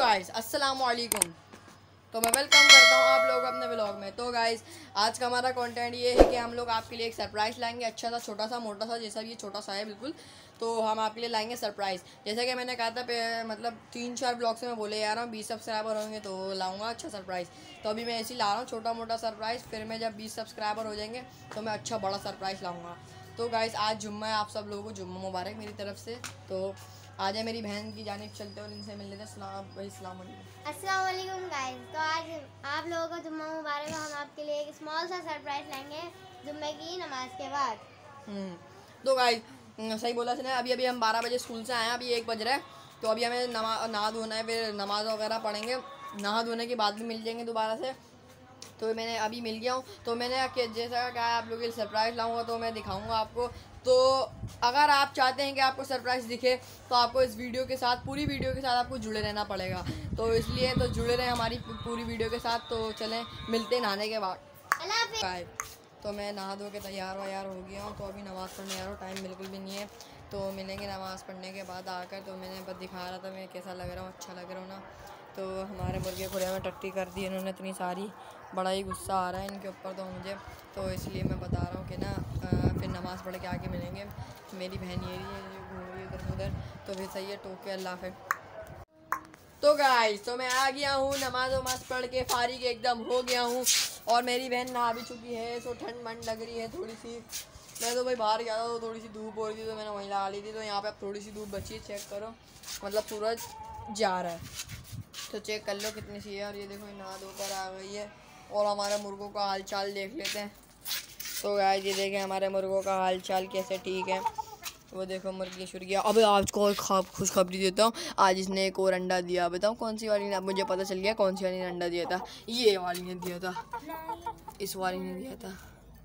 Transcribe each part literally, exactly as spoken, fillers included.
Guys अस्सलाम वालेकुम। तो मैं वेलकम करता हूँ आप लोग अपने व्लॉग में। तो गाइस आज का हमारा कंटेंट ये है कि हम लोग आपके लिए एक सरप्राइज़ लाएंगे, अच्छा सा छोटा सा मोटा सा, जैसा भी ये छोटा सा है बिल्कुल। तो हम आपके लिए लाएंगे सरप्राइज़। जैसा कि मैंने कहा था मतलब तीन चार ब्लॉग से मैं बोले जा रहा हूँ बीस सब्सक्राइबर होंगे तो लाऊंगा अच्छा सरप्राइज़। तो अभी मैं ऐसे ही ला रहा हूँ छोटा मोटा सरप्राइज़, फिर मैं जब बीस सब्सक्राइबर हो जाएंगे तो मैं अच्छा बड़ा सरप्राइज़ लाऊंगा। तो गाइस आज जुम्मा है, आप सब लोगों को जुम्मा मुबारक मेरी तरफ से। तो आज है मेरी बहन की जानिब चलते और इनसे मिल लेते हैं। भाई अस्सलाम वालेकुम। अस्सलाम वालेकुम गाइस। तो आज आप लोगों को जुम्मा मुबारक। हम आपके लिए एक स्मॉल सा सरप्राइज लाएंगे जुम्मे की नमाज के बाद। हम्म तो गाइस सही बोला था। अभी अभी हम बारह बजे स्कूल से आए हैं, अभी एक बज रहा है। तो अभी हमें नमा नहा धोना है, फिर नमाज वगैरह पढ़ेंगे। नहा धोने के बाद भी मिल जाएंगे दोबारा से। तो मैंने अभी मिल गया हूँ। तो मैंने जैसा कहा आप लोगों के लिए सरप्राइज़ लाऊंगा तो मैं दिखाऊंगा आपको। तो अगर आप चाहते हैं कि आपको सरप्राइज़ दिखे तो आपको इस वीडियो के साथ, पूरी वीडियो के साथ आपको जुड़े रहना पड़ेगा। तो इसलिए तो जुड़े रहें हमारी पूरी वीडियो के साथ। तो चलें मिलते हैं नहाने के बाद। बाय। तो मैं नहा धो के तैयार व्यार हो गया हूँ। तो अभी नमाज़ पढ़ने आ रहा हूँ, टाइम बिल्कुल भी नहीं है। तो मिलेंगे नमाज़ पढ़ने के बाद आकर। तो मैंने बस दिखा रहा था मैं कैसा लग रहा हूँ, अच्छा लग रहा हूँ ना। तो हमारे मुर्गे खुले में टट्टी कर दी इन्होंने इतनी सारी, बड़ा ही गुस्सा आ रहा है इनके ऊपर तो मुझे। तो इसलिए मैं बता रहा हूँ कि ना फिर नमाज़ पढ़ के आके मिलेंगे। मेरी बहन ये रही है जो घूम रही है उधर उधर। तो फिर सही है, टोके अल्लाह हाफ़िज़। तो गाइस तो मैं आ गया हूँ, नमाज वमाज पढ़ के फारिग एकदम हो गया हूँ। और मेरी बहन नहा भी चुकी है। तो ठंड मंड लग रही है थोड़ी सी। मैं तो भाई बाहर गया था तो थोड़ी सी धूप हो रही थी तो मैंने वहीं लगा ली थी। तो यहाँ पे अब थोड़ी सी धूप बची है, चेक करो, मतलब सूरज जा रहा है तो चेक कर लो कितनी सी है। और ये देखो नहा धोकर आ गई है। और हमारे मुर्गों का हाल चाल देख लेते हैं। तो गाइस ये देखें हमारे मुर्गों का हाल चाल कैसे, ठीक है। वो देखो मुर्गी शुर्गिया। अबे आज को और खब खुशखबरी देता हूँ, आज इसने एक और अंडा दिया। बताओ कौन सी वाली ने, अब मुझे पता चल गया कौन सी वाली ने अंडा दिया था। ये वाली ने दिया था, इस वाली ने दिया था,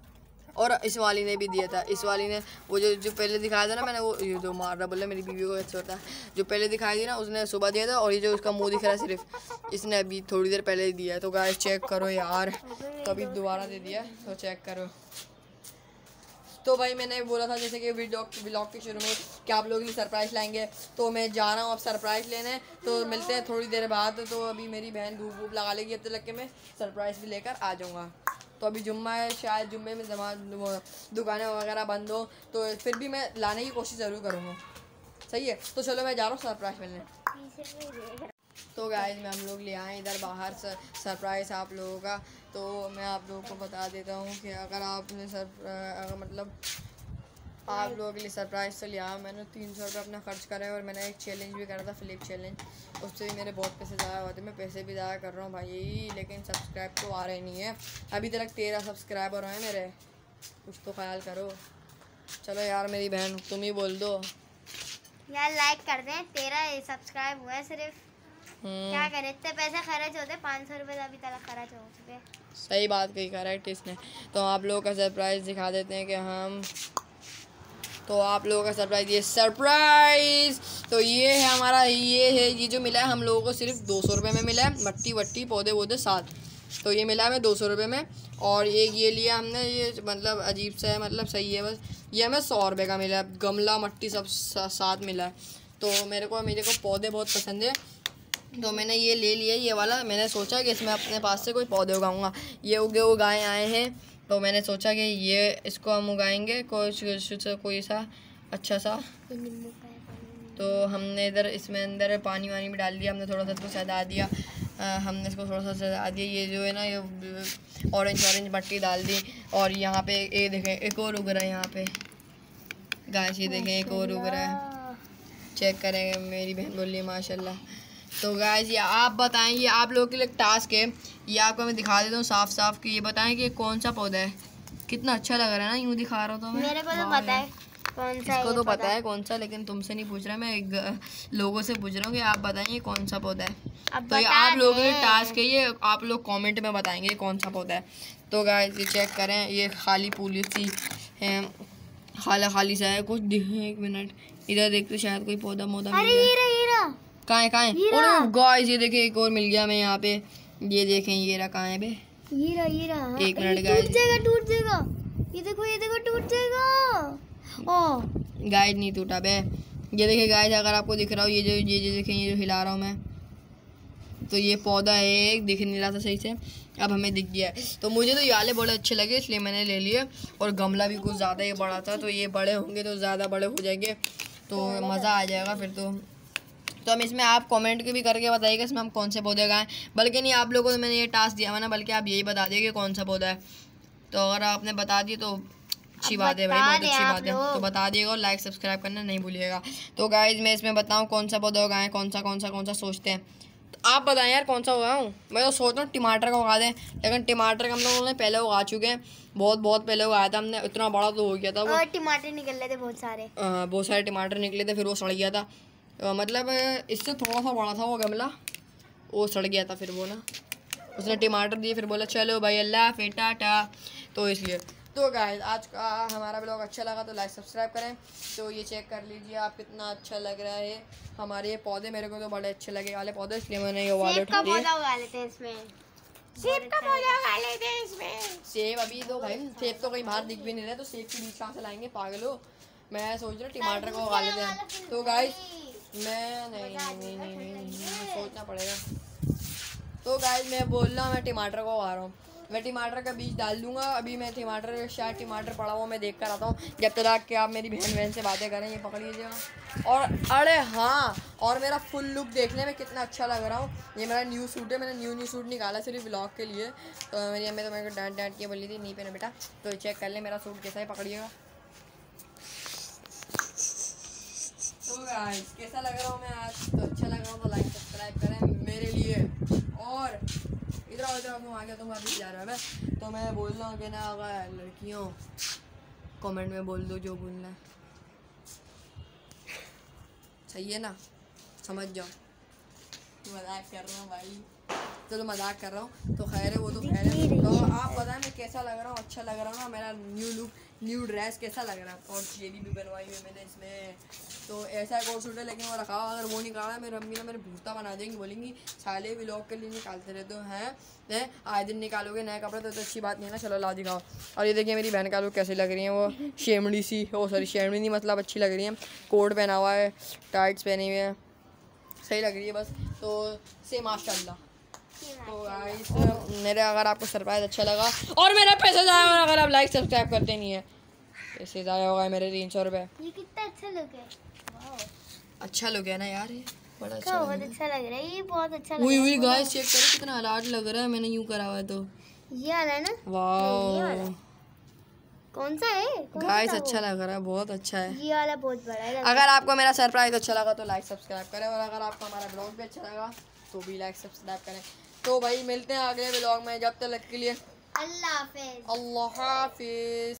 और इस वाली ने भी दिया था। इस वाली ने वो जो जो पहले दिखाया था ना मैंने, वो ये जो मार रहा बोला मेरी बीवी को अच्छा होता है, जो पहले दिखाई थी ना उसने सुबह दिया था। और ये जो उसका मुंह दिख रहा है सिर्फ, इसने अभी थोड़ी देर पहले ही दिया है। तो गाइस चेक करो यार, तो अभी दोबारा दे दिया। तो चेक करो। तो भाई मैंने बोला था जैसे कि व्लॉग व्लॉग के शुरू में कि आप लोगों के लिए सरप्राइज़ लाएंगे। तो मैं जा रहा हूँ अब सरप्राइज़ लेने। तो मिलते हैं थोड़ी देर बाद। तो अभी मेरी बहन धूप वूप लगा लेगी, अब तक के मैं सरप्राइज़ भी लेकर आ जाऊँगा। तो अभी जुम्मा है, शायद जुम्मे में जमा दुकानें वगैरह बंद हो, तो फिर भी मैं लाने की कोशिश ज़रूर करूँगा। सही है, तो चलो मैं जा रहा हूँ सरप्राइज़ मिलने। तो गाइस में हम लोग ले आए इधर बाहर सर, सरप्राइज़ आप लोगों का। तो मैं आप लोगों को बता देता हूँ कि अगर आपने सर अगर मतलब आप लोगों के लिए सरप्राइज़ से लिया, मैंने तीन सौ रुपये अपना खर्च करा है। और मैंने एक चैलेंज भी करा था, फ्लिप चैलेंज, उससे भी मेरे बहुत पैसे ज़ाया हुए थे। मैं पैसे भी ज़ाया कर रहा हूँ भाई, लेकिन सब्सक्राइब तो आ रहे नहीं है। अभी तक तेरह सब्सक्राइबर हैं मेरे, कुछ तो ख्याल करो। चलो यार मेरी बहन तुम ही बोल दो यार, लाइक कर दें। तेरह सब्सक्राइब हुआ है सिर्फ, क्या करें, इतने पैसे खर्च होते, पाँच सौ रुपये अभी तक खर्च हो चुके। सही बात कही, करेक्ट इसने। तो आप लोगों का सरप्राइज़ दिखा देते हैं कि हम, तो आप लोगों का सरप्राइज़, ये सरप्राइज़ तो ये है हमारा, ये है ये जो मिला है हम लोगों को सिर्फ दो सौ रुपये में मिला है। मट्टी वट्टी पौधे वौधे साथ, तो ये मिला हमें दो सौ रुपये में। और एक ये लिया हमने, ये मतलब अजीब सा है, मतलब सही है बस, ये हमें सौ रुपये का मिला है। गमला मट्टी सब साथ मिला है। तो मेरे को मेरे को पौधे बहुत पसंद है, तो मैंने ये ले लिया ये वाला। मैंने सोचा कि इसमें अपने पास से कोई पौधे उगाऊंगा। ये उगे उगाए आए हैं, तो मैंने सोचा कि ये इसको हम उगाएंगे कोई कोई सा अच्छा सा। तो हमने इधर इसमें अंदर पानी वानी भी डाल दिया, हमने थोड़ा सा इसको सजा दिया। आ, हमने इसको थोड़ा सा सजा दिया। ये जो है ना ये ऑरेंज ऑरेंज मट्टी डाल दी। और यहाँ पे ये देखें एक और उग रहा है यहाँ पे गाइस, ये देखें एक और उग रहा है, चेक करें। मेरी बहन बोल रही है माशाल्लाह। तो गाइस ये आप बताएं, ये आप लोगों के लिए टास्क है, ये आपको मैं दिखा देता हूँ साफ साफ कि ये बताएं कि कौन सा पौधा है। कितना अच्छा लग रहा है ना, यूँ दिखा रहा हूँ तो मैं, मेरे को तो पता है कौन सा, इसको तो पता है कौन सा, लेकिन तुमसे नहीं पूछ रहा मैं, एक लोगों से पूछ रहा हूँ कि आप बताइए कौन सा पौधा है। तो ये आप लोगों के लिए टास्क है, ये आप लोग कमेंट में बताएंगे कौन सा पौधा है। तो गाइस ये चेक करें, ये खाली पूली सी है, खाला खाली सा है कुछ। एक मिनट इधर देखते शायद कोई पौधा मोधा मिल जाए। कहाँ है कहाँ है? और गाइस ये देखें एक और मिल गया मैं यहाँ पे, ये देखें ये रहा, कहाँ है बे? ये रहा ये रहा। एक मिनट गाइस, टूट जाएगा टूट जाएगा, ये देखो ये देखो टूट जाएगा। ओ गाइस नहीं टूटा बे, ये देखिए गाइस, अगर आपको दिख रहा हो ये जो ये जो देखें, ये जो हिला रहा हूँ मैं, तो ये पौधा है एक, दिख नहीं रहा था सही से, अब हमें दिख गया है। तो मुझे तो ये वाले बड़े अच्छे लगे इसलिए मैंने ले लिए। और गमला भी कुछ ज़्यादा ही बड़ा था, तो ये बड़े होंगे तो ज़्यादा बड़े हो जाएंगे तो मज़ा आ जाएगा फिर। तो तो हम इसमें आप कमेंट के भी करके बताइएगा इसमें हम कौन से पौधे लगाएं। बल्कि नहीं, आप लोगों को मैंने ये टास्क दिया हुआ ना, बल्कि आप यही बता दिए कि कौन सा पौधा है। तो अगर आपने बता दिए तो अच्छी बात है भाई, बहुत अच्छी बात है। तो बता दिएगा और लाइक सब्सक्राइब करना नहीं भूलिएगा। तो गाइज मैं इसमें बताऊँ कौन सा पौधा उगाएं, कौन सा कौन सा कौन सा सोचते हैं। तो आप बताएं यार कौन सा उगाऊँ। मैं तो सोच रहा हूँ टमाटर का उगा दें, लेकिन टमाटर का हम लोगों ने पहले उगा चुके हैं, बहुत बहुत पहले उगाया था हमने, इतना बड़ा तो हो गया था वो। और टमाटर निकल रहे थे बहुत सारे, बहुत सारे टमाटर निकले थे, फिर वो सड़ गया था। मतलब इससे थोड़ा सा बड़ा था वो गमला, वो सड़ गया था फिर वो ना, उसने टमाटर दिए फिर बोला चलो भाई अल्लाह फिर टाटा। तो इसलिए तो गाइस आज का हमारा ब्लॉग अच्छा लगा तो लाइक सब्सक्राइब करें। तो ये चेक कर लीजिए आप कितना अच्छा लग रहा है हमारे ये पौधे, मेरे को तो बड़े अच्छे लगे वाले पौधे, इसलिए मैंने ये वाले उठा लिए। सेब का पौधा उगा लेते हैं इसमें। सेब अभी तो भाई सेब तो कहीं बाहर दिख भी नहीं रहे, तो सेब के बीज कहाँ से लाएंगे पागल हो। मैं सोच रहा टमाटर को उगा लेते हैं। तो गाइस मैं नहीं नहीं नहीं नहीं नहीं सोचना पड़ेगा। तो गाइस मैं बोल रहा हूँ मैं टमाटर को उगा रहा हूँ, मैं टमाटर का बीज डाल दूंगा। अभी मैं टमाटर शायद टमाटर पड़ा हुआ मैं देख कर आता हूँ, जब तक कि आप मेरी बहन बहन से बातें करें। ये पकड़ लीजिएगा। और अरे हाँ, और मेरा फुल लुक देखने में कितना अच्छा लग रहा हूँ। ये मेरा न्यू सूट है, मैंने न्यू न्यू सूट निकाला सिर्फ व्लॉग के लिए। तो मेरी अम्मी तो मेरे को डांट डांट के बोली थी नहीं पहने बेटा, तो चेक कर ले मेरा सूट कैसा है, पकड़िएगा। तो गाइस कैसा लग रहा हूँ मैं आज, तो अच्छा लग रहा हूँ तो लाइक सब्सक्राइब करें मेरे लिए। और इधर उधर तुम आ गया, तुम अभी जा रहा है मैं, तो मैं बोल रहा हूँ कि ना अगर लड़कियों कमेंट में बोल दो जो बोलना है, सही है ना, समझ जाओ। मजाक कर रहा हूँ भाई, चलो मजाक कर रहा हूँ। तो खैर है वो तो खैर है। तो आप बताएं मैं कैसा लग रहा हूँ, अच्छा लग रहा हूँ ना, मेरा न्यू लुक न्यू ड्रेस कैसा लग रहा है। और जेबी भी बनवाई हुई है मैंने इसमें, तो ऐसा कोट सूट है लेकिन वो रखा हुआ, अगर वो निकाला मेरी अम्मी ना मेरे भूता बना देंगी, बोलेंगी साले व्लॉग के लिए निकालते रहते हो हैं हैं आए दिन निकालोगे नए कपड़े, तो, तो अच्छी बात नहीं है ना। चलो ला दिखाओ। और ये देखिए मेरी बहन का लुक कैसी लग रही है, वो शेमड़ी सी, ओ सॉरी शेमड़ी नहीं मतलब अच्छी लग रही है। कोट पहना हुआ है, टाइट्स पहनी हुई है, सही लग रही है बस। तो से माशाल्लाह। तो गाइस मेरे अगर आपको सरप्राइज अच्छा लगा और मेरा पैसा जाया और अगर आप लाइक सब्सक्राइब करते नहीं है, पैसे जाया होगा मेरे तीन सौ रुपये। ये कितना अच्छा लुक है, अच्छा लुक है ना यार, ये बड़ा अच्छा बहुत अच्छा लग रहा है, ये बहुत अच्छा लग वही रहा है। वही गाइस चेक करो कितना हालात लग रहा है, मैंने यूं करा हुआ है तो ये वाला है ना, वाह कौन सा है गाइस अच्छा लग रहा है, बहुत अच्छा है। ये वाला बहुत बड़ा है। अगर आपको मेरा सरप्राइज अच्छा लगा तो लाइक सब्सक्राइब करें, और अगर आपको हमारा ब्लॉग भी अच्छा लगा तो भी लाइक सब्सक्राइब करें। तो भाई मिलते हैं अगले ब्लॉग में, जब तक के लिए अल्लाह हाफिज़। अल्लाह हाफिज़।